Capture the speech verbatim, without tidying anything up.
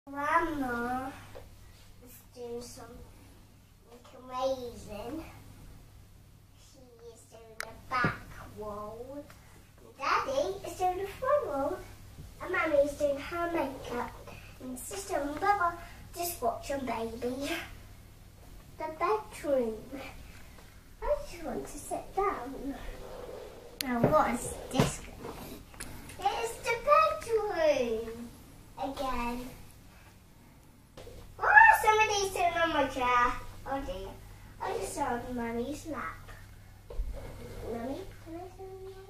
Grandma is doing something amazing. She is doing the back wall. Daddy is doing the front wall. And Mummy is doing her makeup. And Sister and Brother just watching baby. The bedroom. I just want to sit down. Now what is this going to be? It's the bedroom again. Oh, somebody's sitting on my chair. Oh dear. I just saw on Mummy's lap. Mummy, can I sit on your